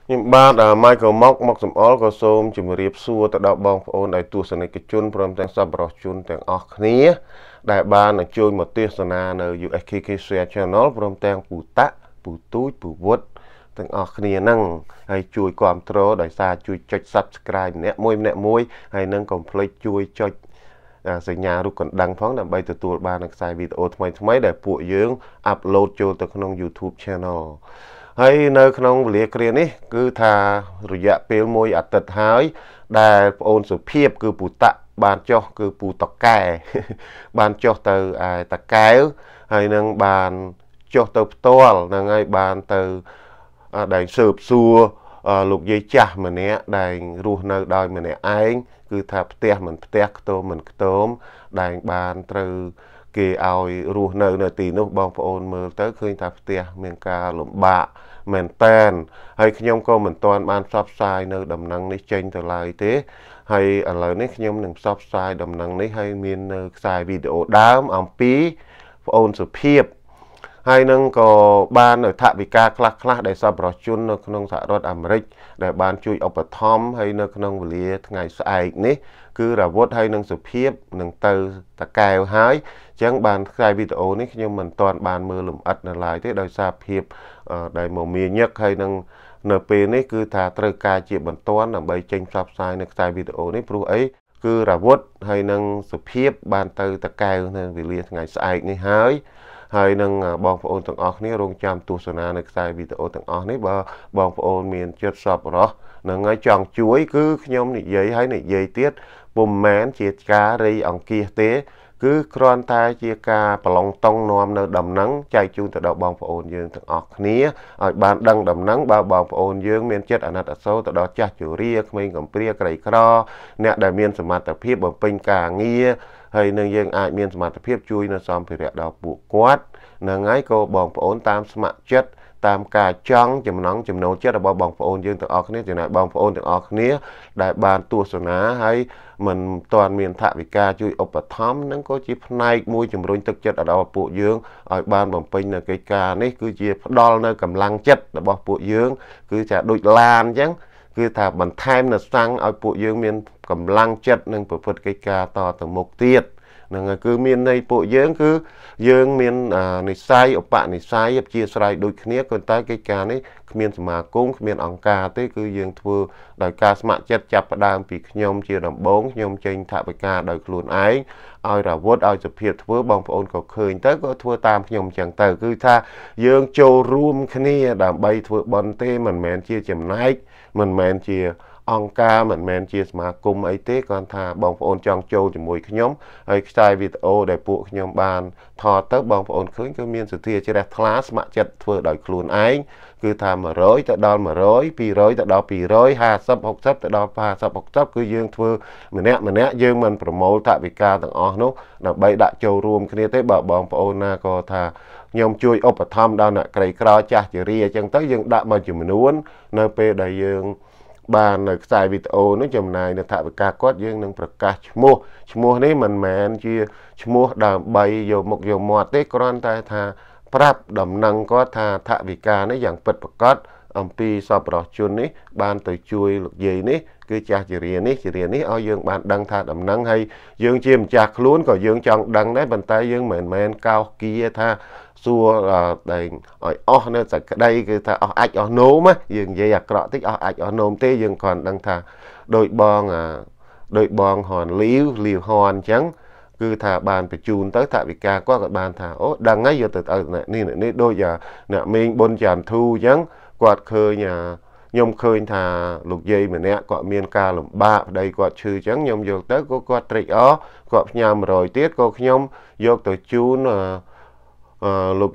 Nhưng ba đã Michael Mock Mock sầm all có xôm chùm riệp xua tại đạo bong ôn đại tu sân cái chun prom tang sab rò chun tang óc nia đại ba là chui một tiết sân ở USKK channel prom tang phụ tạ phụ túi phụ vót tang óc nia năng hay chui quam tro đại sa chui choi subscribe nè môi hay nâng complete chui choiสัญญารูปกันดังพ้องนำไปตัวบ้านนักสายวิดีโอทำไมได้ปวดยืงอัปโหลดโจตัวขนม YouTube Channel ให้ในขนมเรียกเรียนนี่คือทาระยะเปลมวยอัตถายได้โอนสุเพียบคือปูตะบานเจาะคือปูตะแก่บานเจาะเตอตะแก่ให้นังบานเจาะเตอตัวนังไงบานเตอได้สืบซัวลูกยี่จ่าเหมือนเนี้ยได้รู้เนื้อได้เหมือนเนี้ยไอ้คือถ้าเตะเหมือนเตะโตเหมือนโตมได้บานตรึเกี่ยวรู้เนื้อเนื้อตีนุบองพระองค์มือเตอคือถ้าเตะเมืองกาหลุมบะเหมือนแตนให้ขยมก็เหมือนตอนบานซับไซเนื้อดำนังนี้เจนแต่ลายเตะให้อะไรนี่ขยมหนึ่งซับไซดำนังนี้ให้มีเนื้อไซวิดีโอดามอัมปีพระองค์สุเพียบให้นั่งก็บ้านในท่าวิกาคลักได้สับรอจุนในขนมสหรัฐอเมริกได้บ้านช่วยเอาไปทอมให้ในขนมวิลีไงสายนี้คือระบบให้นั่งสุเพียบนั่งเตอตะแกวหายจังบ้านใครวิดีโอนี้ยังมันตอนบ้านมือหลุมอัดในลายที่โดยสาเพียบได้หมอมีเยอะให้นั่งในปีนี้คือถ้าตระกายจีบบรรทอนใบเจงซับไซในใครวิดีโอนี้ปลุกไอ้คือระบบให้นั่งสุเพียบบ้านเตอตะแกวในวิลีไงสายนี้หายให้นังบองโอนต่างออกนี้โรงจำตัวสนาในสายวิดีโอต่างออกนี้บองโอนมีนจุดสอบหรอนังไงจองช่วยคือขยมนี่ยัยให้นี่ยัยเตี้ยปุ่มแมนเจียกาเรียองกีเต้คือครอนตายเจียกาปลองตองนอมในดำนังใจจูนแต่ดอกบองโอนยืนต่างออกนี้บานดังดำนังบองโอนยืนมีนเจ็ดอนัตโซแต่ดอกจัดจุเรียกไม่กับเปรียไกรครอเนี่ยได้มีนสมาร์ทเพียบบนเป็นกาเงี้ยให้นังยังอาจมีนสมาร์ทเพียบช่วยในซอมเปรียดาวปุกวัดนังไงก็บองโอนตามสมัครเจ็ดตามการจังจำนองจำนวนเจ็ดบองโอนยืนต่างออกนี้จะไหนบองโอนต่างออกนี้ได้บานตัวสนาให้มันตอนมีนทวิกาช่วยอุปธรรมนั่นก็จีบในมวยจำนวนตึกเจ็ดดาวปุยืงอ้บานบองเป็นในกิจการนี่คือจีบดอลในกำลังเจ็ดดาวปุยืงคือจะดุลานจังคือถ้าบันทายน่ะสั่งเอาปุยืงมีนกำลังเจ็ดหนึ่งประพฤติกิจการต่อถึงมุกเตียดนั่นคือมีนในปุยืงคือยืงมีนในไซอุปะในไซยับเชียร์ไซดูขณีคนใต้กิจการนี้มีนสมาคมมีนองการที่คือยืงทัวโดยการสมัครเจ็ดจับประดามปีขยมเชียร์ดำบงขยมเจงทวิกาโดยขลุ่นไอเอาระวดเอาจะเพียรทัวบองโอนก็เคยแต่ก็ทัวตามขยมจังเตอคือถ้ายืงโจรูมขณีดำใบทัวบอลเต้มันแมนเชียร์จำไนมันแมนเชียร์องการเหมือนแมนเชียสมากุมไอเต้ก่อนทาบองโอนจองโจจมวยขยมไอสไตล์วิดีโอได้ปุขยมบานทอเติบบองโอนคืนก็มีสุดที่จะได้คลาสมาจัดทัวร์โดยครูนไอคือทำมาร้อยแต่ดอลมาร้อยปีร้อยแต่ดอลปีร้อย50 60แต่ดอล50 60คือยืงทัวร์เหมือนเนี้ยยืงมันโปรโมททวิกาต่างอ๋อนุ๊กนับใบดะโจรวมคณีเต้บองโอนน่าก็ทายมช่วยอุปธรรมดาวน่ะไกลคราวจ่าเจริญจังเต้ยังดะมาจุ่มนวลในเปได้ยืงบ้านในสายวิดีโอนึกจำนายในถาปกาก็ยังนึงประกาศชั่วนี้มันแมนเชียชั่วดาใบโยมกโยมอดเต้กรอนตายทาปรับดำนังก็ทาถาวิกาในอย่างเปิดประกาศอัมพีสอบรอจุนนี้บ้านตัวช่วยหลุดยีนี้คือจากเรียนนี้เอายังบ้านดังทาดำนังให้ยังเชี่ยมจากล้วนก็ยังจังดังได้บรรทัยยังเหมือนแมนก้าวกี้ทาซัวได้อ้อเนี่ยจากđâyคือถ้าอ้ออัดอ้อโน้มะยังยังอยากเกาะที่อ้ออัดอ้อโน้มเต้ยังก่อนดังทาโดยบองหอนลิ้วหอนจังคือถ้าบานไปจูนtớiถาวิกาก็กับบานถาโอ้ดังไงอยู่แต่นี่โดยอย่าเนี่ยมีบนจานthuจังกวาดเคยเนี่ยยมเคยทาลูกยีเหมือนเนี้ยก็มีการหลุมบ้าได้กวาดชื่อจังยมโยกtớiก็กวาดตรีอ้อกวาดยามรอยเตี้ยก็ยมโยกตัวจูนลูก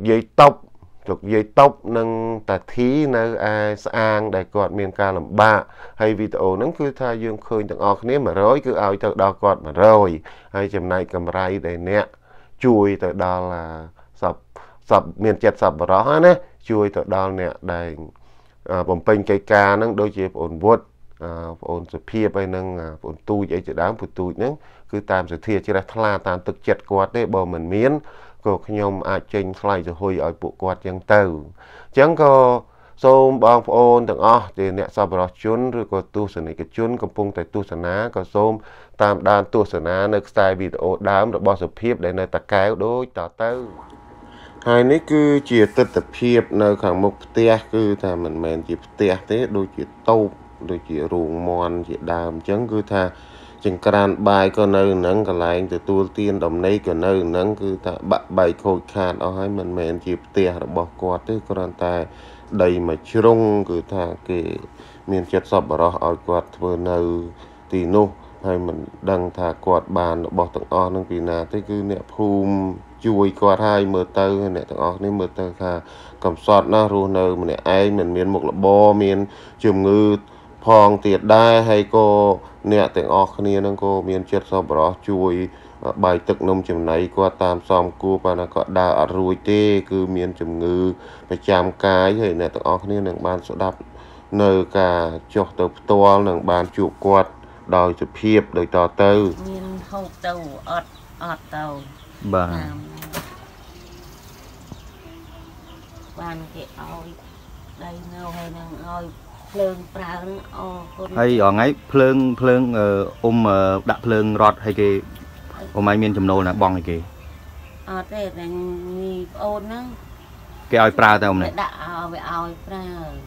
dây tóc nâng tà thí nơi ai sang đại quạt miền ca làm ba hay video nắng cứ thay dương khơi từng ọt nếu mà rối cứ ao từ đó quạt mà rồi hay chầm này cầm ray để nè chui từ đó là sập miền chật sập vào đó nè chui từ đó nè đại bồng pin cây ca nâng đôi chịp ổn vuốt ổn sự pia bay nâng ổn tu vậy chỉ đáng phụ tu nâng cứ tam sự thiệt chỉ là thla tam thực chật quạt đấy bờ mình miếnก็ขยมอาจเจงใครจะหอยเอาปุกวาดยังเต่าจังก็សូមបងប្អូនទាំងអស់ជាអ្នកសប្បុរសជនឬក៏ទស្សនិកជនកំពុងតែទស្សនាក៏សូមតាមដានទស្សនានៅខ្សែវីដេអូដើមរបស់សុភាពដែលនៅតាកែវដូចតទៅហើយនេះគឺជាទស្សនវិជ្ជានៅខាងមុខផ្ទះគឺថាមិនមែនជាផ្ទះទេដូចជាតូបដូចជារូងមន់ជាដើមអញ្ចឹងគឺថាចង្ក្រានបាយក៏នៅហ្នឹងកន្លែងទទួលទានដំណេកក៏នៅហ្នឹងគឺថាបាក់បែកខូចខាតអស់ហើយមិនមែនជាផ្ទះរបស់គាត់ទេគ្រាន់តែដីមួយជ្រុងគឺថាគេមានចិត្តសប្បុរសឲ្យគាត់ធ្វើនៅទីនោះហើយមិនដឹងថាគាត់បានរបស់ទាំងអស់នឹងពីណាទេគឺអ្នកភូមិជួយគាត់ឲ្យមើលទៅអ្នកទាំងអស់នេះមើលទៅថាកំសត់ណាស់រស់នៅម្នាក់ឯងមិនមានមុខរបរមានជំងឺផងទៀតដែរហើយក៏អ្នកទាំងអស់គ្នានឹងក៏មានចិត្តសប្បុរសជួយបាយទឹកនំចំណីគាត់តាមសមគួរប៉ុន្តែគាត់ដើរអត់រួចទេគឺមានជំងឺប្រចាំកាយហើយអ្នកទាំងអស់គ្នានឹងបានស្ដាប់នៅការចុះទៅផ្ទាល់នឹងបានជួបគាត់ដោយសុភាពដោយតទៅមានហូបទៅអត់ទៅបាទបានគេឲ្យដៃនៅហើយនឹងឲ្យភ្លើងប្រើនឹងអរគុណហើយរងថ្ងៃភ្លើងដាក់ភ្លើងរត់ហើយគេអ៊ំឯងមានចំណូលណាបងឲ្យគេអត់ទេតែមីប្អូនហ្នឹងគេឲ្យប្រើតែអ៊ំនេះដាក់ឲ្យប្រើ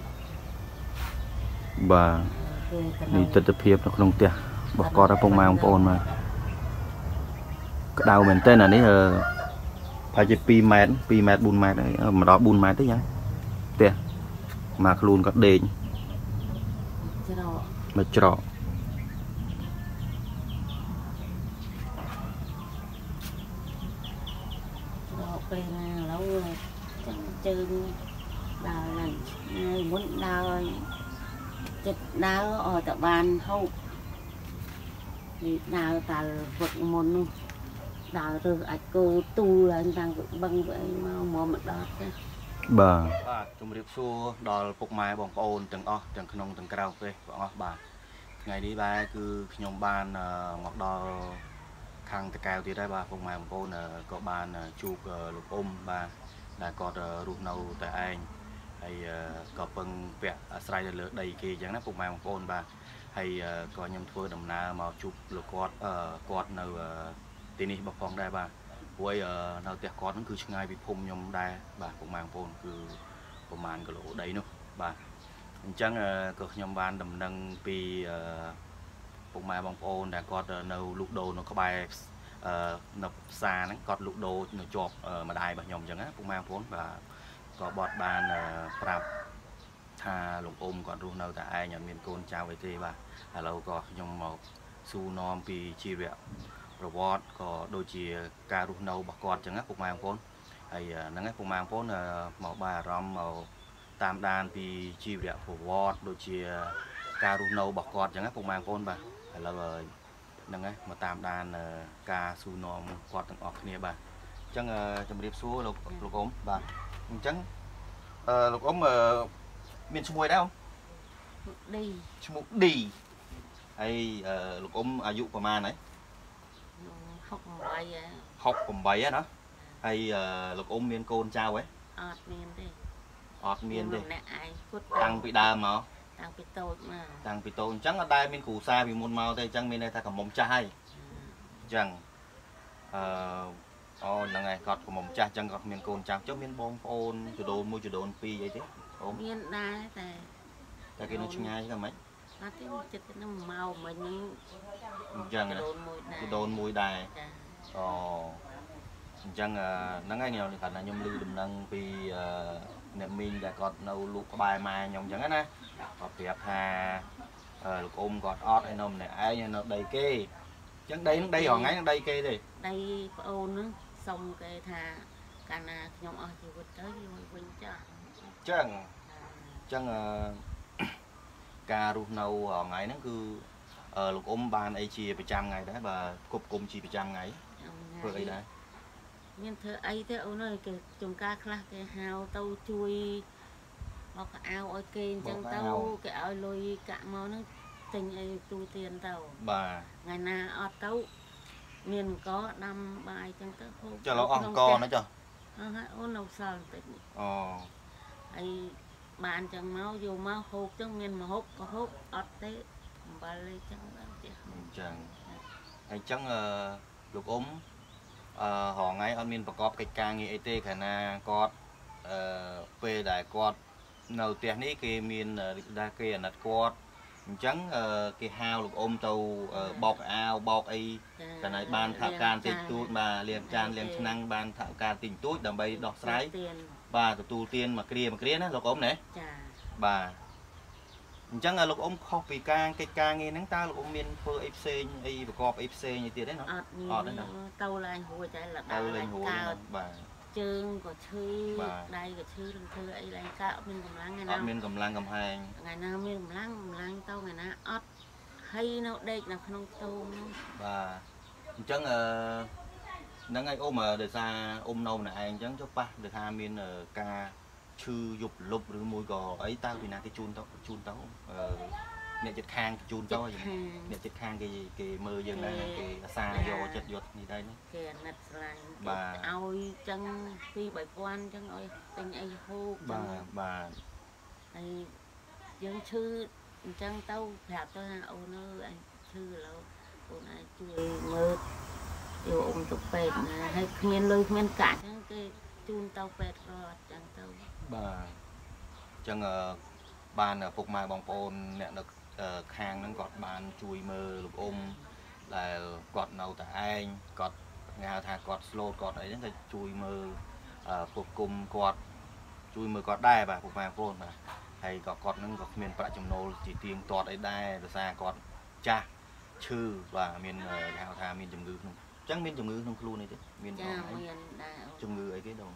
បាទនេះទស្សនវិជ្ជានៅក្នុងផ្ទះរបស់គាត់ឪពុកម៉ែបងប្អូនមកក្តៅមែនតើអានេះប្រហែលជា2ម៉ែត្រ4ម៉ែត្រហើយមកដល់4ម៉ែត្រទេយ៉ាងផ្ទះមកខ្លួនគាត់ដេកមកច្រកពេលណាឥឡូវចាំជើងដើរឡើងមុនដើរចិត្តដើរអត់តែបានហូបនេះដើរតែវឹកមុននោះដើររើសអាចគោទូលឡើងតាំងពីបឹងទៅអីមកដល់ចាបាទជំរាបសួរដល់ពុកម៉ែបងប្អូនទាំងអស់ទាំងក្នុងទាំងក្រៅប្រទេសបងអស់បាទថ្ងៃនេះបាទគឺខ្ញុំបានមកដល់ខាងតកែវទៀតដែរបាទពុកម៉ែបងប្អូនក៏បានជួបលោកអ៊ុំបាទដែលគាត់រស់នៅតែឯងហើយក៏ពឹងពាក់អាស្រ័យទៅលើដីគេអញ្ចឹងណាពុកម៉ែបងប្អូនបាទហើយក៏ខ្ញុំធ្វើដំណើរមកជួបលោកគាត់នៅទីនេះបងផងដែរបាទព្រោះនៅផ្ទះគាត់ហ្នឹងគឺឆ្ងាយពីភូមិខ្ញុំដែរបាទពុកម៉ែបងប្អូនគឺប្រហែលគីឡូដីនោះបាទអញ្ចឹងក៏ខ្ញុំបានដំណឹងពីពុកម៉ែបងប្អូនដែលគាត់នៅលូកដូរនៅក្បែរនៅផ្សារហ្នឹងគាត់លូកដូរនៅជាប់ម្ដាយរបស់ខ្ញុំអញ្ចឹងណាពុកម៉ែបងប្អូនបាទក៏បត់បានប្រាប់ថាលោកអ៊ុំគាត់រស់នៅតែឯងអត់មានកូនចៅអីទេបាទឥឡូវក៏ខ្ញុំមកសួរនាំពីជីវប្រវត្តិក៏ដូចជាការរស់នៅរបស់គាត់អញ្ចឹងណាពុកម៉ែបងប្អូនហើយហ្នឹងឯងពុកម៉ែបងប្អូនមកបានអារម្មណ៍មកតាមដានពីជីវប្រវត្តិដូចជាការរស់នៅរបស់គាត់អញ្ចឹងណាពុកម៉ែបងប្អូនបាទឥឡូវហ្នឹងឯងមកតាមដានការសួរនាំគាត់ទាំងអស់គ្នាបាទអញ្ចឹងជំរាបសួរលោកអ៊ុំបាទអញ្ចឹងលោកអ៊ុំមានឈ្មោះអីដែរអ៊ំឈ្មោះឌីហើយលោកអ៊ុំអាយុប្រហែលហើយ68ណាហើយលោកអ៊ុំមានកូនចៅហ៎អត់មានទេម្នាក់ឯងគាត់តាំងពីដើមមកតាំងពីតូចមកតាំងពីតូចអញ្ចឹងអត់ដែលមានគ្រូសាពីមុនមកទេអញ្ចឹងមានន័យថាកំមុំចាស់ហើយអញ្ចឹងហ្នឹងហើយគាត់កំមុំចាស់អញ្ចឹងគាត់មានកូនចៅចុះមានបងប្អូនចដូន1ចដូន2អីទេអូមានដែរតែគេនៅឆ្ងាយហ្នឹងហ្មងអត់ទេចិត្តនឹងមកមិញហ្នឹងអញ្ចឹងចដូនមួយដែរអញ្ចឹងហ្នឹងហើយខ្ញុំឮដំណឹងពីអ្នកមីងដែលគាត់នៅលូកក្បែរម៉ែខ្ញុំអញ្ចឹងណាគាត់ប្រាប់ថាលោកអ៊ុំគាត់អត់ឲ្យនៅម្នាក់ឯងឲ្យនៅដីគេអញ្ចឹងដីហ្នឹងដីរងថ្ងៃហ្នឹងដីគេទេដីប្អូនហ្នឹងសុំគេថាកាលណាខ្ញុំអស់ជីវិតទៅយកវិញចាស់អញ្ចឹងការរស់នៅរងថ្ងៃហ្នឹងគឺលោកអ៊ុំបានអីជាប្រចាំថ្ងៃដែរបើគប់គុំជាប្រចាំថ្ងៃធ្វើអីដែរមានធ្វើអីទេអូនអើយគេចំការខ្លះគេហៅទៅជួយមកកៅអៅឲ្យគេអញ្ចឹងទៅគេឲ្យលុយកាក់មកហ្នឹងទិញអីទូទានទៅបាទថ្ងៃណាអត់ទៅមានអង្គដាំបាយអញ្ចឹងទៅហូបចុះលោកអង្គណាចុះហើយអូននៅសល់បន្តិចអូហើយ bạn chẳng máu dù máu hộp chẳng miền mà hộp có hộp ọt tế bà lấy chẳng bạn chứ chẳng anh chẳng lục ốm họ ngay anh miềnประกอบកិច្ចការងារអីទេខណៈគាត់ពេលដែលគាត់នៅផ្ទះនេះគេមានដែលគេអាណិតគាត់អញ្ចឹងគេហៅលោកអ៊ំទៅបោកអាវបោកអីតែណៃបានថវិកាតិចតួចបាទលាងចានលាងឆ្នាំងបានថវិកាតិចតួចដើម្បីដោះស្រាយបាទទទួលទានមកគ្រាណាលោកអ៊ំណាចាបាទអញ្ចឹងលោកអ៊ំខុសពីការកិច្ចការងារហ្នឹងតើលោកអ៊ំមានធ្វើអីផ្សេងអីប្រកបអីផ្សេងអីទៀតទេណាអត់ទេទៅឡើងរួចតែលដាឡើងកើតបាទជើងក៏ឈឺដៃក៏ឈឺនឹងធ្វើអីឡើងកើតមានកម្លាំងថ្ងៃណាអត់មានកម្លាំងកំហែងថ្ងៃណាមានកម្លាំងទៅថ្ងៃណាអត់ហើយនៅដេកនៅក្នុងខ្ទមបាទអញ្ចឹងហ្នឹងហើយអ៊ំដោយសារអ៊ំនៅម្នាក់ឯងអញ្ចឹងចុះប៉ះដូចថាមានការឈឺយប់លប់ឬមួយក៏អីតើពីណាគេជូនទៅអ្នកចិត្តខាងជូនទៅអ្នកចិត្តខាងគេមើលយើងដែរគេអាសាយកចិត្តយកនេះដែរនេះគេអាណិតស្រឡាញ់បាទឲ្យចឹង2-3000ចឹងឲ្យទិញអីហូបបាទហើយយើងឈឺអញ្ចឹងទៅប្រាប់ទៅថាអូនអើយអញឈឺឥឡូវអូនអាចជួយមើលយកអ៊ំទៅពេទ្យណាហើយគ្មានលុយគ្មានកាក់ចឹងគេជូនទៅពេទ្យរដ្ឋចឹងទៅបាទអញ្ចឹងបានពុកម៉ែបងប្អូនអ្នកនៅខាងហ្នឹងគាត់បានជួយមើលលោកអ៊ំដែលគាត់នៅតែឯងគាត់គេហៅថាគាត់ slow គាត់អីហ្នឹងក៏ជួយមើលควបគុំគាត់ជួយមើលគាត់ដែរបាទពុកម៉ែបងប្អូនបាទហើយក៏គាត់ហ្នឹងក៏គ្មានប្រាក់ចំណូលជាទៀងទាត់អីដែរដោយសារគាត់ចាស់ឈឺបាទមានគេហៅថាមានជំងឺក្នុងអញ្ចឹងមានជំងឺក្នុងខ្លួនអីទេមានដែរជំងឺអីគេដង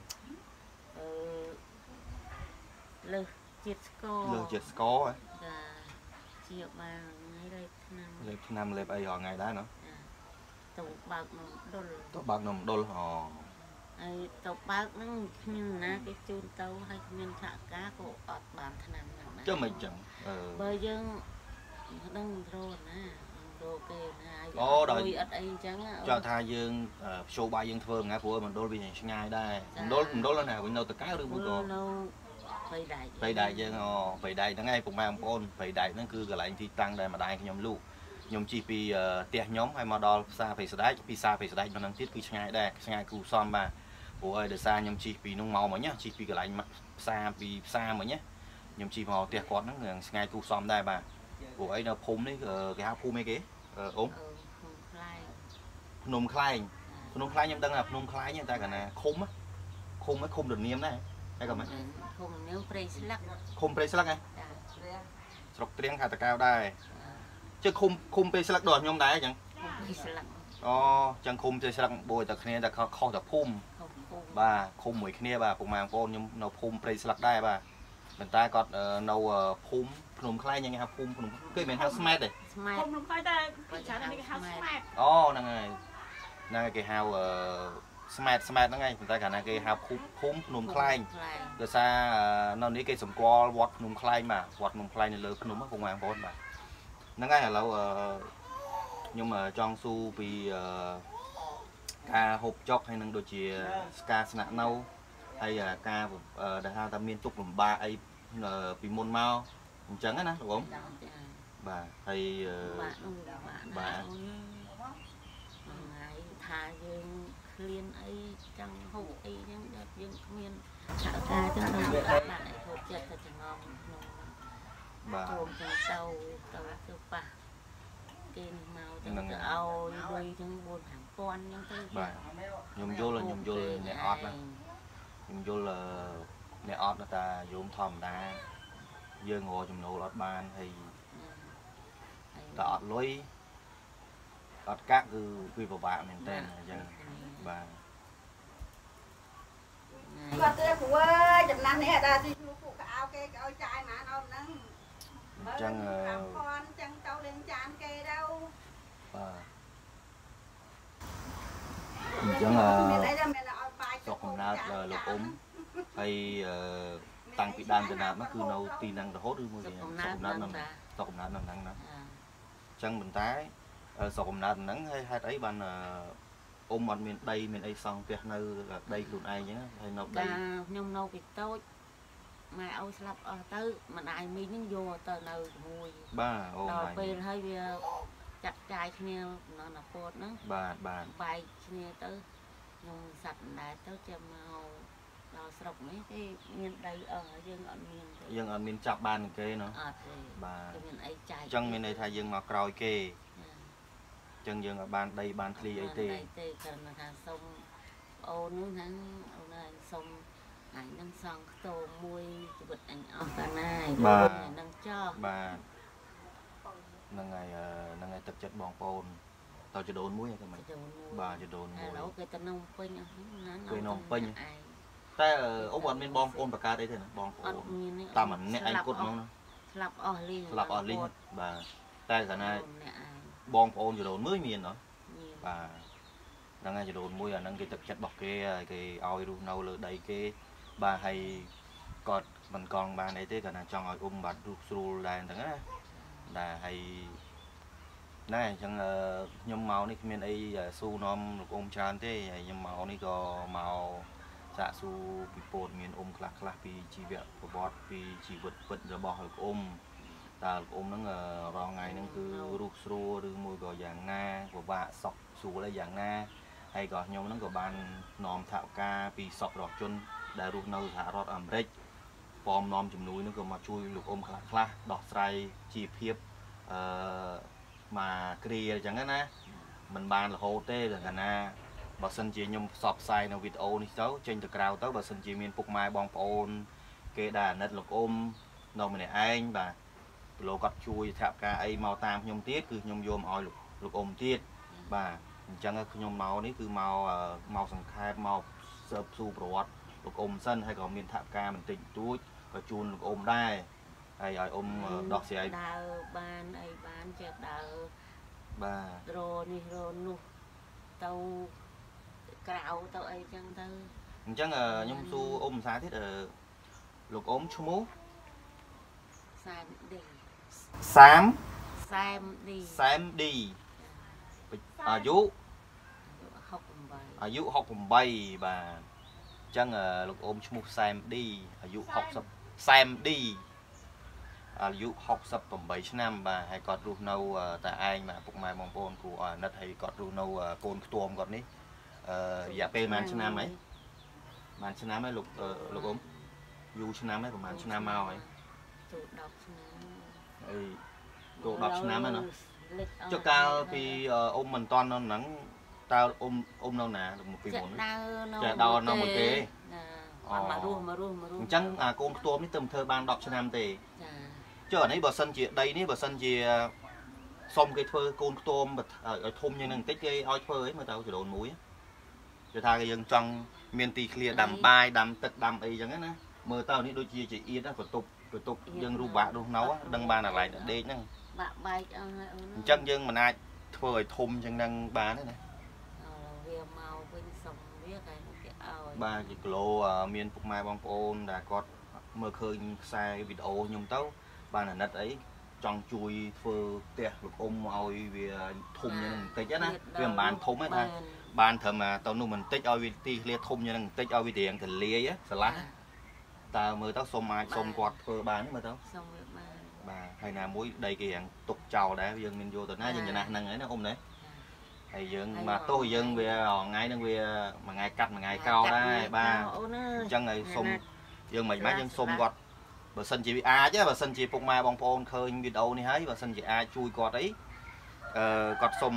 លើសជាតិស្ករលើសជាតិស្ករហ៎ចាជាបានថ្ងៃលេបឆ្នាំលេបអីរាល់ថ្ងៃដែរណ៎ទៅបើកនំដុលទៅបើកនំដុលហើយទៅបើកហ្នឹងគ្មានណាគេជូនទៅហើយគ្មានថាការក៏អត់បានឆ្នាំហ្នឹងណាចឹងមិនចឹងបើយើងដឹងរោណារោគេណាអូដល់អត់អីអញ្ចឹងចង់ថាយើងភ្ជួរបាយយើងធ្វើថ្ងៃព្រោះមណ្ឌលវាឆ្ងាយដែរមណ្ឌលណាវិញនៅតកៅឬមួយក៏នៅបៃដៃយើងបៃដៃហ្នឹងឯងពុកម៉ែបងប្អូនបៃដៃហ្នឹងគឺកន្លែងទីតាំងដែលម្ដាយខ្ញុំលូកខ្ញុំជិះពីផ្ទះខ្ញុំហើយមកដល់ផ្សារព្រៃស្ដេចពីផ្សារព្រៃស្ដេចមកនឹងទៀតគឺឆ្ងាយដែរឆ្ងាយគ្រូសំបាទព្រោះឲ្យដោយសារខ្ញុំជិះពីនោះមកមិញជិះពីកន្លែងផ្សារមិញខ្ញុំជិះមកផ្ទះគាត់ហ្នឹងឆ្ងាយគ្រូសំដែរបាទព្រោះអីនៅភូមិនេះគេហៅភូមិអីគេអ៊ំភ្នំខ្លែងខ្ញុំដឹងថាភ្នំខ្លែងតែកាលណាឃុំរនាមដែរហើយក៏មិនឃុំនាងព្រៃស្លឹកឃុំព្រៃស្លឹកហ៎ស្រុកត្រៀងខេត្តតាកែវដែរជិះឃុំព្រៃស្លឹកដល់ខ្ញុំដែរអញ្ចឹងព្រៃស្លឹកអូចឹងឃុំព្រៃស្លឹកបួយតែគ្នាតែខុសតែភូមិបាទឃុំមួយគ្នាបាទពុកម៉ែបងប្អូនខ្ញុំនៅភូមិព្រៃស្លឹកដែរបាទប៉ុន្តែគាត់នៅភូមិភ្នំខ្លែងយ៉ាងគេហៅភូមិភ្នំគេមិនហៅស្មែតទេស្មែតភ្នំខ្លែងតែប្រជានេះគេហៅស្មែតអូហ្នឹងហើយគេហៅស្មែតហ្នឹងឯងប៉ុន្តែកាលណាគេហៅភូមិភ្នំខ្លែងដោយសារនៅនេះគេសម្គាល់វត្តភ្នំខ្លែងបាទវត្តភ្នំខ្លែងនៅលើភ្នំហ្នឹងបងប្អូនបាទហ្នឹងហើយឥឡូវខ្ញុំចង់ស៊ូពីការហូបចុកហើយនឹងដូចជាការស្នាក់នៅហើយការដែលហៅថាមានទុកលំបាកអីពីមុនមកអញ្ចឹងណាលោកអ៊ំបាទហើយបាទថាយើងឃ្លានអីចង់ហូបអីហ្នឹងដល់យើងគ្មានថាការចឹងដល់យើងអត់បានឲ្យហូបចិត្តទៅចងំក្នុងបាទចូលចឹងទៅប៉ះគេមកចឹងទៅឲ្យលុយចឹង 4-5,000 ចឹងទៅបាទខ្ញុំយល់អ្នកអត់ណាខ្ញុំយល់អ្នកអត់តែយមធម្មតាយើងរកចំណូលអត់បានហើយតែអត់លុយអត់កាក់គឺវាពិបាកមែនតើអញ្ចឹងបាទគាត់ទៅព្រោះអើយចំណាស់នេះអាដាទីពួកកៅគេឲ្យចាយហ្មងអត់ហ្នឹងអញ្ចឹង 5,000អញ្ចឹងទៅលេងចានគេទៅបាទអញ្ចឹងសុខកំណើតលោកអ៊ំហើយតាំងពីដើមដំណាប់មកគឺនៅទីហ្នឹងរហូតឬមួយសុខកំណើតហ្នឹងណាអញ្ចឹងប៉ុន្តែសុខកំណើតហ្នឹងហើយហេតុអីបានអ៊ំអត់មានដីមានអីសង់ផ្ទះនៅដីខ្លួនឯងអញ្ចឹងហើយនៅដីខ្ញុំនៅពីតូច mai âu slap ở tới mà ai mi những vô tờ nào mùi បាទអូដល់ម៉ៃពេលហើយវាចាក់ចាយគ្នានៅណាពោតហ្នឹងបាទបាទបែកគ្នាទៅខ្ញុំសັດដែរទៅចាំមកដល់ស្រុកនេះគេមានដីយើងអត់មានទេយើងអត់មានចាប់បានគេណោះអត់ទេបាទគេមានអីចាយអញ្ចឹងមានន័យថាយើងមកក្រោយគេអញ្ចឹងយើងអត់បានដីបានឃ្លីអីទេទេគ្រាន់តែថាសុំអូននោះហ្នឹងអូនហើយសុំអញនឹងសងខ្ទមមួយជីវិតអញអស់កាលណានឹងចោះបាទហ្នឹងហើយទឹកចិត្តបងប្អូនតើចដូនមួយហ្នឹងមិនបាទចដូនមួយឥឡូវគេទៅនំពេញអស់ណាគេនំពេញតែអ៊ំអត់មានបងប្អូនបកើតអីទេណាបងប្អូនតាមម្នាក់ឯងគត់ហ្នឹងស្លាប់អស់លីងស្លាប់អស់លីងបាទតែកាលណាបងប្អូនចដូនមួយមានណោះបាទហ្នឹងហើយចដូនមួយអាហ្នឹងគេទឹកចិត្តរបស់គេគេឲ្យរស់នៅលើដីគេបាទហើយគាត់មិនកង់បានអីទេគាត់ណាចង់ឲ្យអ៊ំបាទរស់ស្រួលដែរហ្នឹងណាដែរហើយណែអញ្ចឹងខ្ញុំមកនេះគ្មានអីស៊ូនាំលោកអ៊ំច្រើនទេហើយខ្ញុំមកនេះក៏មកសាកសួរពីពោតមានអ៊ំខ្លះពីជីវប្រវត្តិពីជីវិតពិតរបស់លោកអ៊ំតើលោកអ៊ំហ្នឹងរងថ្ងៃហ្នឹងគឺរស់ស្រួលឬមួយក៏យ៉ាងណាពិបាកសក់ស្រួលអីយ៉ាងណាហើយក៏ខ្ញុំហ្នឹងក៏បាននាំថវិកាពីសពរដ្ឋជនដែលរស់នៅសហរដ្ឋអាមេរិកពំនាំជំនួយហ្នឹងក៏មកជួយលោកអ៊ំខ្លះដោះស្រាយជីវភាពមកគ្រាអញ្ចឹងណាមិនបានរហូតទេតែកាលណាបើសិនជាខ្ញុំផ្សព្វផ្សាយនៅវីដេអូនេះទៅចេញទៅក្រៅទៅបើសិនជាមានពុកម៉ែបងប្អូនគេដែលអាណិតលោកអ៊ំនៅម្នាក់ឯងបាទលោកគាត់ជួយថវិកាអីមកតាមខ្ញុំទៀតគឺខ្ញុំយកមកឲ្យលោកអ៊ំទៀតបាទអញ្ចឹងខ្ញុំមកនេះគឺមកសង្ខេបមកស៊ើបសួរប្រវត្តិលោកអ៊ំសិនហើយក៏មានថវិកាបន្តិចបន្តួចក៏ជូនលោកអ៊ំដែរហើយឲ្យអ៊ំដោះស្រាយដើរបានអីបានចេះដើរបាទរនេះរនោះទៅក្រៅទៅអីចឹងទៅអញ្ចឹងខ្ញុំសួរអ៊ំភាសាទៀតលោកអ៊ំឈ្មោះសាមឌីសាមសាមឌីសាមឌីអាយុ 68 អាយុ68បាទអញ្ចឹងលោកអ៊ំឈ្មោះសាមឌីអាយុ60សាមឌីអាយុ68ឆ្នាំបាទហើយគាត់រស់នៅតែឯងបាទពុកម៉ែបងប្អូនគួរអាណិតហើយគាត់រស់នៅកូនខ្ទួមគាត់នេះរយៈពេលប្រហែលឆ្នាំហើយប្រហែលឆ្នាំហើយលោកអ៊ំយូរឆ្នាំហើយប្រហែលឆ្នាំមកហើយចូល10ឆ្នាំអីចូល10ឆ្នាំហើយណាចុះកាលពីអ៊ំមិនតាន់នៅហ្នឹងតើអ៊ំនៅណាពីមុនចាដើរនៅមួយគេអត់មករស់អញ្ចឹងអាកូនខ្ទួមនេះទៅធ្វើបាន10ឆ្នាំទេចាចុះអានេះបើសិនជាដីនេះបើសិនជាសុំគេធ្វើកូនខ្ទួមឲ្យធំយ៉ាងហ្នឹងបន្តិចគេឲ្យធ្វើអីមើលទៅចដូនមួយគេថាគេយើងចង់មានទីធ្លាដាំបាយដាំទឹកដាំអីចឹងណាមើលទៅនេះដូចជាអៀតបន្ទប់យើងរូបបាក់រស់នៅដឹងបានអាឡែកដេកហ្នឹងបាក់បែកអស់ហើយអូនអញ្ចឹងយើងមិនអាចធ្វើឲ្យធំចឹងហ្នឹងបានទេណាវាមកវិញសុំវាគេឲ្យបាទជាគីឡូមានពុកម៉ែបងប្អូនដែលគាត់មើលឃើញខ្សែវីដេអូខ្ញុំទៅបានអាណិតអីចង់ជួយធ្វើផ្ទះលោកអ៊ំឲ្យវាធំយ៉ាងហ្នឹងបន្តិចណាវាមិនបានធំទេថាបានត្រឹមទៅនោះបន្តិចឲ្យវាទីធ្លាធំយ៉ាងហ្នឹងបន្តិចឲ្យវារៀងទលាយស្រឡះតើមើលទៅសុំអាចសុំគាត់ធ្វើបានទេមើលទៅសុំវាបានបាទហើយណាមួយដីគេរៀងទុកចោលដែរយើងមានយកទៅណាយើងចំណាស់ហ្នឹងហើយណាអ៊ំណាហើយយើងមកទោះយើងវាថ្ងៃហ្នឹងវាមួយថ្ងៃកាត់មួយថ្ងៃកោដែរបាទអញ្ចឹងហើយសុំយើងមិនម៉េចយើងសុំគាត់បើសិនជាវាអាចបើសិនជាពុកម៉ែបងប្អូនឃើញវីដេអូនេះហើយបើសិនជាអាចជួយគាត់អីគាត់សុំ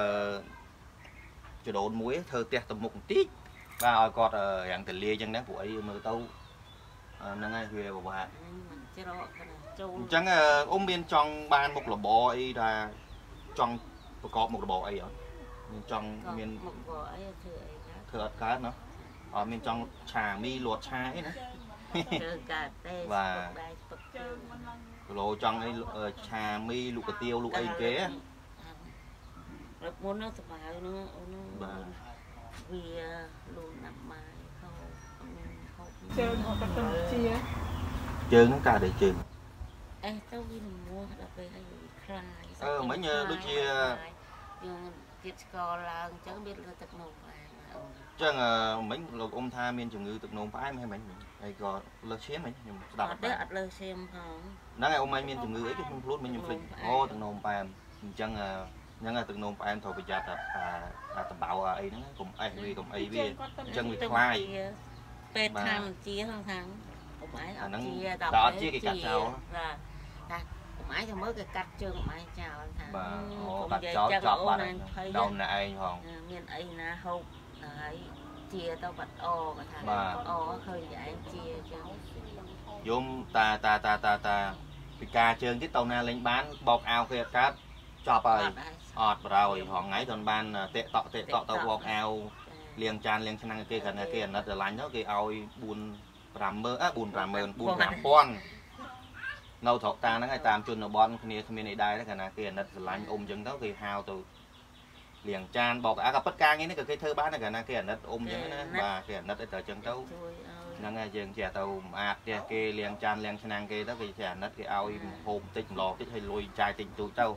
ចដូនមួយធ្វើផ្ទះទំមុខបន្តិចបាទឲ្យគាត់រាំងទលាអញ្ចឹងដែរព្រោះអីមើលទៅហ្នឹងហើយវាពិបាកច្រកចូលអញ្ចឹងអ៊ំមានចង់បានមុខរបរអីថាចង់ប្រកបមុខរបរអីអត់មានចង់មានមុខរបរអីធ្វើអត់កើតណាអត់មានចង់ឆាមីលួតឆាអីណាធ្វើកើតទេបាទគីឡូចង់អីឆាមីលូកកាទៀវលូកអីគេរត់មុនសបាយហ្នឹងអូនបាទវាលូណាប់បាយខោជើងអត់ទៅជាជើងហ្នឹងកាតែជើងអេទៅវានឹងមួដល់ពេលឲ្យវាខ្លាយមិញដូចជាយើងទៀតស្កឡើងអញ្ចឹងវាលើទឹកនោមបាយ chẳng mấy lục ôm tha miên chừng ngư tự nôm phải hay mấy hay có lơ xém mấy nhưng đạp đấy ắt lơ xem không nãy ngày hôm nay miên chừng ngư ấy cái không luôn mấy nhưng phình ô tự nôm phải chẳng nhưng là tự nôm phải thôi bây giờ là tầm bảo ấy nó cùng ai vì cùng ấy vì chân bị khoai pe tham chia không thằng cũng ấy chia đó chia cái cắt chào là cũng ấy thì mới cái cắt chương mai chào thằng bà cắt chó bạn đâu này hòn miền ấy là hộp ấy chia tao bật o mà thằng o hơi giải chia cho dùng ta bị ca chơi cái tàu na lên bán bọc ao kia cát chọp rồi ọt rồi họ ngay còn ban tệ tọ tàu bọc ao liền tràn liền cho năng kia gần kia nó từ lạnh đó kia ao buồn làm mơ buồn làm con nâu thọ ta nó ngay tam chun nó bon kia không này đây đó gần kia nó từ lạnh chừng đó kia hao từ liền tràn bọc gặp bất ca nghe nó cái thơ bán nó gần kia nó chừng đó và kia nó tới chừng đâu nó nghe chừng trẻ tàu kia liền tràn liền cho năng kia đó vì trẻ nó cái ao hôm tích lò tích hay lùi chai tình tụi trâu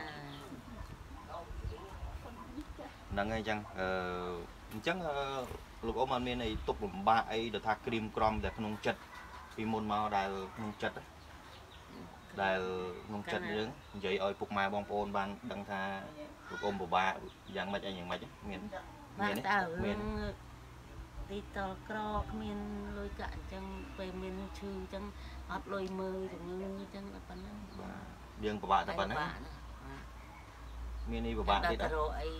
nó nghe chăng chắc lục ôm anh này tục ba ấy được thà cream crom để không chật vì môn màu đài không chật đài không chật đứng vậy ơi phục mai bong ôn ban đăng tha lục ôm bộ ba dạng mạch anh dạng mạch miền miền đi tàu cro miền lôi cạn chẳng về miền chư chẳng hót lôi mơ chẳng chẳng là phần dương của bạn là phần đấy miền đi của bạn đi đó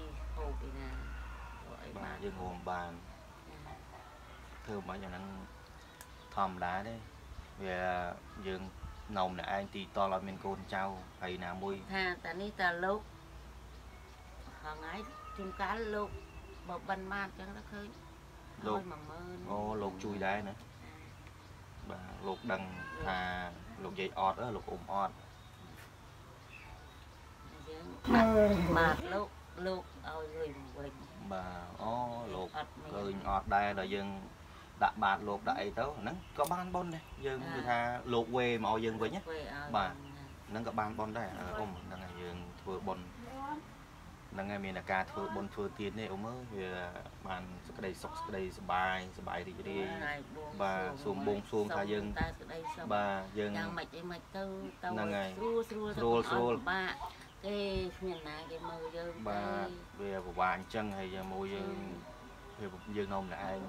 bà dương hồn bàn thưa mấy nhà năng thòm đá đấy về dương nồng này anh thì to là miền cồn trao hay nào mui ha ta ní ta lúc hàng ấy chung cá lúc bọc ban man chẳng nó khơi lục lục chui đá nữa bà lục đằng thà lục dây ọt đó lục ọt mà lúc ôi người mình bà lục cười ọt đây là dân đã bạt lục đại tớ nắng có ban bon đây dân người ta lục quê mà dân với nhé bà nắng có ban bon đây đang ngày dân vừa bon đang ngày mình là ca vừa bon vừa tiền này ông ơi về bàn đây sọc đây bài thì đi bà xuồng bông xuồng tha dân bà dân đang ngày rùa bà cái miền này cái mơ dân bà về của bạn chân hay giờ môi dương nông là ai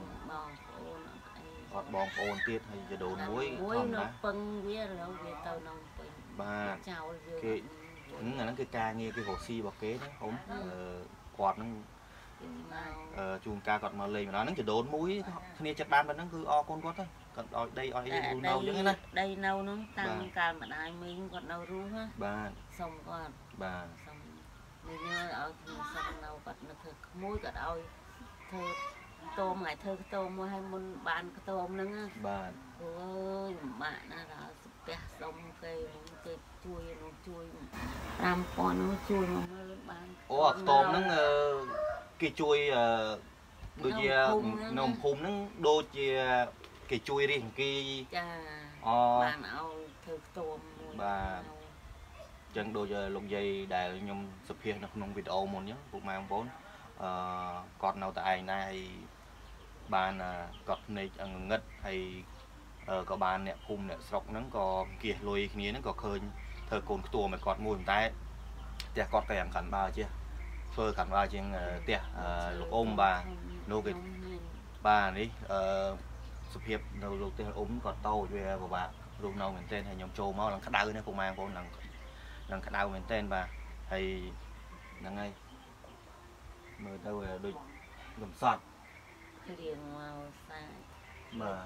bong ôn tiết hay giờ đồ muối nó phân với rồi về tàu nông bà cái nó cái ca nghe cái hồ si bọc kế đấy không quạt nó chuồng ca quạt mà lên mà nó chỉ đốn muối kia chặt ban mà nó cứ con quát thôi còn đây nâu chứ này đây nâu nó tăng càng mà ai mình còn nâu ru ha bà xong con bà xong mình nhớ ở xong nâu quạt nó thực muối cả đôi thơ tôm ngày thơ tôm mua hay muốn bán cái tôm nữa bà ơi bạn là bẻ xong cây chui làm con nó chui mà bán tôm nó cái chui đôi chia nồng phun nó đôi chia cái chui đi cái bạn nào thử tôm bà chân đôi giờ lồng dây đài nhom sập hiện nó không video một nhé phục mang vốn còn nào tại này bàn cọt này ngất hay có bàn nè phun nè sọc nó có kia lùi kia nó có khơi thờ cồn tua mà cọt mùi tay tiệt cọt cái khẩn ba chưa phơi khẩn ba trên tiệt lục ôm bà nô cái bà đi sụp hiệp đầu lục tiệt ốm cọt tàu về của bà lục nào mình tên hay nhóm trâu máu là khát đau nữa cũng mang con là khát đau mình tên bà hay là ngay mở đâu là đôi gầm sọt mà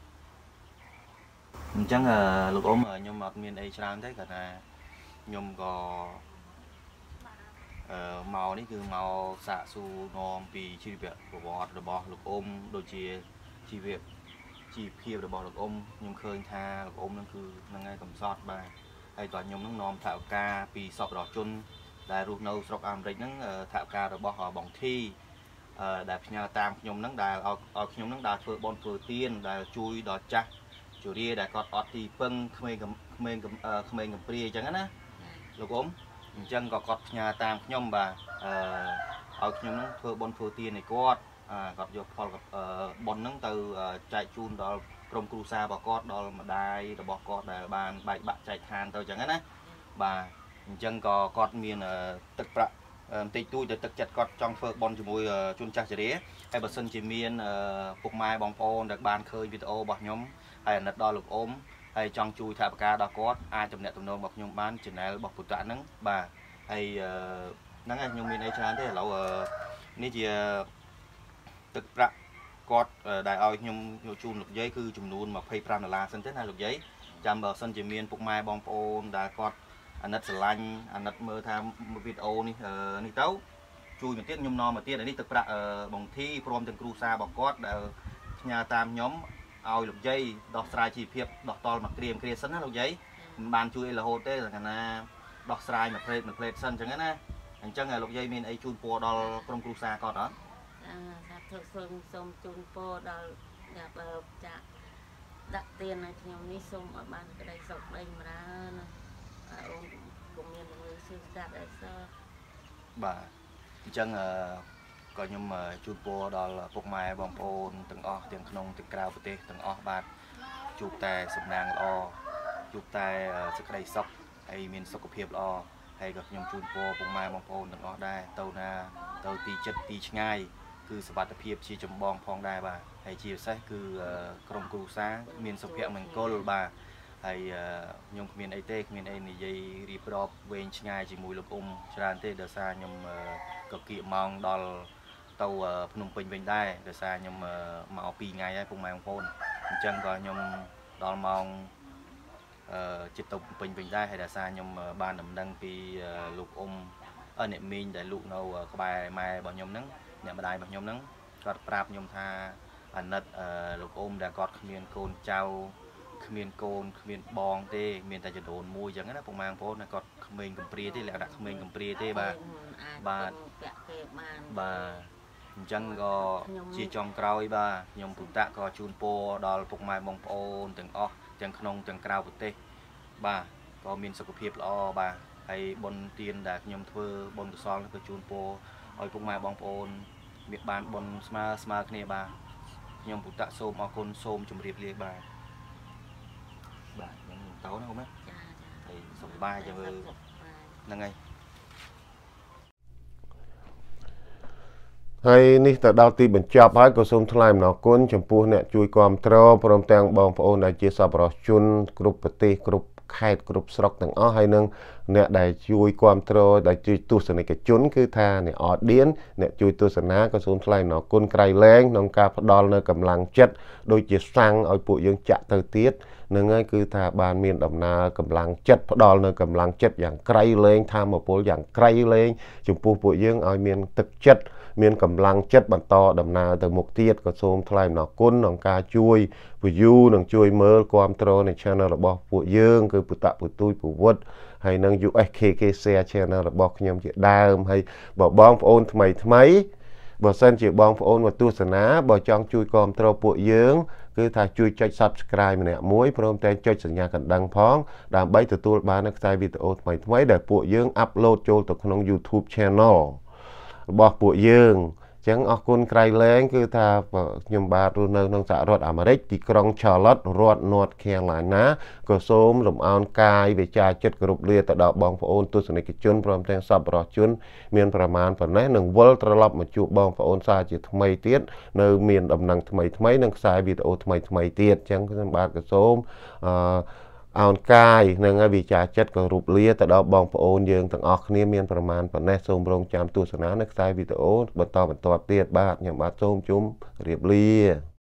chắc là lục ốm ở nhôm mọt miền ấy sang thế cả là nhôm có màu đấyคือ màu xạ su nòm vì chi việc của bọt rồi bọt lục ôm đôi chia chi việc chi phia rồi bọt lục ôm nhôm khơi tha lục ôm nóคือlà ngay cầm sọt bà hay toàn nhôm nó nòm thảo ca vì sọt đỏ chun đại ruột nâu sọc am rịch nó thảo ca rồi bọt họ bỏng thi đại nhà tam nhôm nó đại nhôm nó đại phơi bon phơi tiên đại chui đỏ chắc chủ đi đại cọt ọt thì phân khmei ngầm pria chẳng á lục ôm chân có cọt nhà tam nhôm bà ở nhôm nó phơi bon phơi tiên này cọt គាត់យកផលប៉ុនហ្នឹងទៅចែកជូនដល់ក្រុមគ្រួសាររបស់គាត់ដល់ម្ដាយរបស់គាត់ដែលបានបែកបាក់ចែកឋានទៅអញ្ចឹងណាបាទអញ្ចឹងក៏គាត់មានទឹកប្រាក់បន្តិចតួចទៅទឹកចិត្តគាត់ចង់ធ្វើប៉ុនជាមួយជនចាស់ជរាហើយបើសិនជាមានពុកម៉ែបងប្អូនដែលបានឃើញវីដេអូរបស់ខ្ញុំហើយអាណិតដល់លោកអ៊ំហើយចង់ជួយថវិកាដល់គាត់អាចទំនាក់ទំនងរបស់ខ្ញុំបាន channel របស់ពុទ្ធៈហ្នឹងបាទហើយហ្នឹងហើយខ្ញុំមានអីច្រើនទេឥឡូវនេះជាទឹកប្រាក់គាត់ដែលឲ្យខ្ញុំយកជូនលោកយាយគឺចំនួន$25សិនទេណាលោកយាយចាំបើសិនជាមានពុកម៉ែបងប្អូនដែលគាត់អាណិតស្រឡាញ់អាណិតមើលថាវីដេអូនេះទៅជួយមកទៀតខ្ញុំនាំមកទៀតនេះទឹកប្រាក់បងធីព្រមទាំងគ្រូសារបស់គាត់ដែលផ្ញើតាមខ្ញុំឲ្យលោកយាយដោះស្រាយជីវភាពដោះតល់មកគ្រាសិនណាលោកយាយមិនបានជួយអីរហូតទេតែណាដោះស្រាយមួយផ្លេតសិនអញ្ចឹងណាអញ្ចឹងលោកយាយមានអីជូនពរដល់ក្រុមគ្រួសារគាត់អត់ថាធ្វើសូមជូនពរដល់អ្នកបើចាក់ដាក់ទៀនឲ្យខ្ញុំនេះសូមឲ្យបានក្តីសុខក្តីចម្រើនអូនក៏មានមើលជឿស្ដាប់អីសោះបាទអញ្ចឹងក៏ខ្ញុំជូនពរដល់ពុកម៉ែបងប្អូនទាំងអស់ទាំងក្នុងទាំងក្រៅប្រទេសទាំងអស់បាទជួបតែសំណាងល្អជួបតែសេចក្តីសុខហើយមានសុខភាពល្អហើយក៏ខ្ញុំជូនពរពុកម៉ែបងប្អូនទាំងអស់ដែរទៅណាទៅទីចិត្តទីឆ្ងាយគឺសុខភាពជាចម្បងផងដែរបាទហើយជាពិសេសគឺក្រុមគ្រួសារមានសុភមង្គលបាទហើយខ្ញុំគ្មានអីទេគ្មានអីនិយាយរៀបរាប់វែងឆ្ងាយជាមួយលោកអ៊ំច្រើនទេដោយសារខ្ញុំក៏គៀកម៉ោងដល់ទៅភ្នំពេញវិញដែរដោយសារខ្ញុំមក2ថ្ងៃហើយពុកម៉ែបងប្អូនអញ្ចឹងក៏ខ្ញុំដល់ម៉ោងចិត្តទៅភ្នំពេញវិញដែរហើយដោយសារខ្ញុំបានដំណឹងពីលោកអ៊ំអ្នកមីងដែលលោកនៅក្បែរម៉ែរបស់ខ្ញុំហ្នឹងអ្នកម្ដាយរបស់ខ្ញុំហ្នឹងគាត់ប្រាប់ខ្ញុំថាអាណិតលោកអ៊ំដែលគាត់គ្មានកូនចៅគ្មានកូនគ្មានបងទេមានតែចដូនមួយអញ្ចឹងណាពុកម៉ែបងប្អូនគាត់ក្មេងកំព្រាទេលក្ខណៈក្មេងកំព្រាទេបាទបាទអញ្ចឹងក៏ជាចុងក្រោយបាទខ្ញុំពុទ្ធៈក៏ជូនពរដល់ពុកម៉ែបងប្អូនទាំងអស់ទាំងក្នុងទាំងក្រៅប្រទេសបាទក៏មានសុខភាពល្អបាទហើយបុណ្យទានដែលខ្ញុំធ្វើបុណ្យកុសលក៏ជូនពរឲ្យពុកម៉ែបងប្អូនមានបានបុណ្យស្មើគ្នាបាទខ្ញុំពុទ្ធៈសូមអរគុណសូមជម្រាបលាបាទបាទខ្ញុំទៅណាអ៊ំណាហើយសុខសប្បាយចាំមើលហ្នឹងហើយនេះទៅដល់ទីបញ្ចប់ហើយក៏សូមថ្លែងអំណរគុណចំពោះអ្នកជួយគាំទ្រព្រមទាំងបងប្អូនដែលជាសប្បុរសជនគ្រប់ប្រទេសគ្រប់ខេត្តគ្រប់ស្រុកទាំងអស់ហើយនឹងអ្នកដែលជួយគាំទ្រដែលជួយទស្សនិកជនគឺថាអ្នកអឌៀនអ្នកជួយទស្សនាក៏សូមថ្លែងអំណរគុណក្រៃលែងក្នុងការផ្ដល់នៅកម្លាំងចិត្តដូចជាសាំងឲ្យពួកយើងចាក់ទៅទៀតនឹងហើយគឺថាបានមានដំណើរកម្លាំងចិត្តផ្ដល់នៅកម្លាំងចិត្តយ៉ាងក្រៃលែងធម៌ពលយ៉ាងក្រៃលែងចំពោះពួកយើងឲ្យមានទឹកចិត្តមានកម្លាំងចិត្តបន្តដំណើរទៅមុខទៀតក៏សូមថ្លែងអំណរគុណក្នុងការជួយ view និងជួយមើលគាំទ្រនៅ channel របស់ពួកយើងគឺពុទ្ធពុទុយពវុទ្ធហើយនឹង USKK Share Channel របស់ខ្ញុំជាដើមហើយបងប្អូនថ្មីបើសិនជាបងប្អូនមកទស្សនាបើចង់ជួយគាំទ្រពួកយើងគឺថាជួយចុច Subscribe ម្នាក់មួយព្រមទាំងចុចសញ្ញាកណ្ដឹងផងដើម្បីទទួលបាននៅខ្សែវីដេអូថ្មីដែលពួកយើង upload ចូលទៅក្នុង YouTube Channel របស់ពួកយើងអញ្ចឹងអរគុណក្រៃលែងគឺថាខ្ញុំបាទរស់នៅក្នុងសហរដ្ឋអាមេរិកទីក្រុង Charlotte រដ្ឋ North Carolina ក៏សូមរំអោនកាយវាចាចិត្តគោរពលាទៅដល់បងប្អូនទស្សនិកជនព្រមទាំងសប្បុរសជនមានប្រមាណប៉ុណ្ណេះនឹងវិលត្រឡប់មកជួបបងប្អូនសារជាថ្មីទៀតនៅមានដំណឹងថ្មីនិងខ្សែវីដេអូថ្មីទៀតអញ្ចឹងខ្ញុំបាទក៏សូមអោនកាយនឹងវិចាចិត្តក៏រូបលាទៅដល់បងប្អូនយើងទាំងអស់គ្នាមានប្រមាណប៉ុណ្ណេះសូមរងចាំទស្សនានៅខ្សែវីដេអូបន្តទៀតបាទខ្ញុំបាទសូមជម្រាបលា